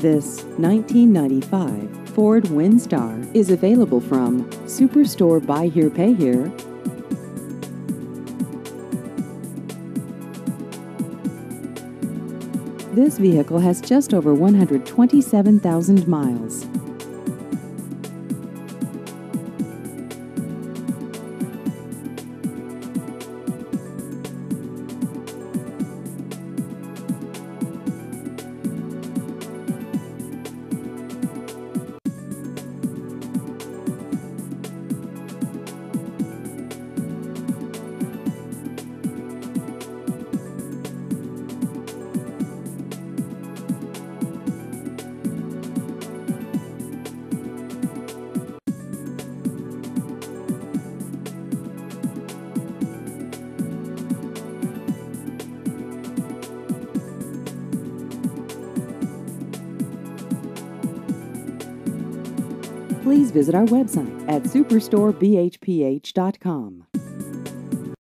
This 1995 Ford Windstar is available from Superstore Buy Here Pay Here. This vehicle has just over 127,000 miles. Please visit our website at superstorebhph.com.